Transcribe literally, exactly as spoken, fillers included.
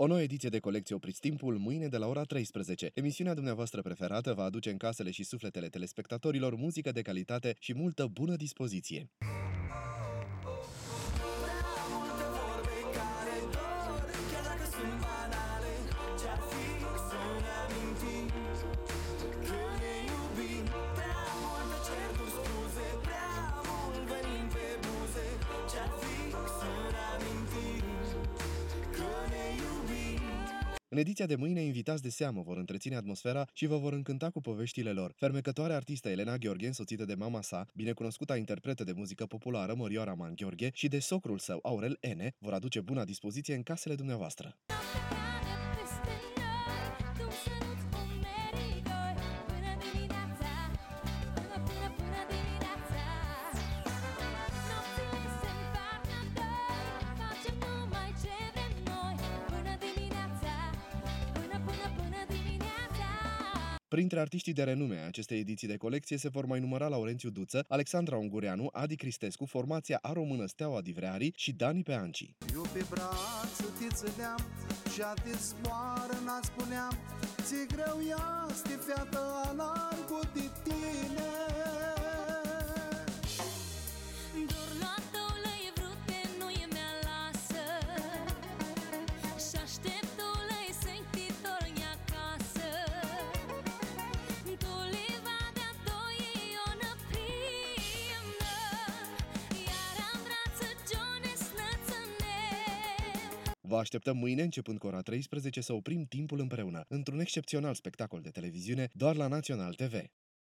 O nouă ediție de Colecție Opriți Timpul, mâine de la ora treisprezece. Emisiunea dumneavoastră preferată va aduce în casele și sufletele telespectatorilor muzică de calitate și multă bună dispoziție. În ediția de mâine, invitați de seamă vor întreține atmosfera și vă vor încânta cu poveștile lor. Fermecătoarea artistă Elena Gheorghe, însoțită de mama sa, binecunoscuta interpretă de muzică populară Mărioara Man Gheorghe și de socrul său Aurel Ene, vor aduce buna dispoziție în casele dumneavoastră. Printre artiștii de renume a acestei ediții de colecție se vor mai număra Laurențiu Duță, Alexandra Ungureanu, Adi Cristescu, formația A Română Steaua Divreari și Dani Peanci. Eu pe braț te țineam și atât zboară n-a spuneam, ți greu este feată alargul de tine. Vă așteptăm mâine, începând cu ora treisprezece, să oprim timpul împreună, într-un excepțional spectacol de televiziune, doar la Național T V.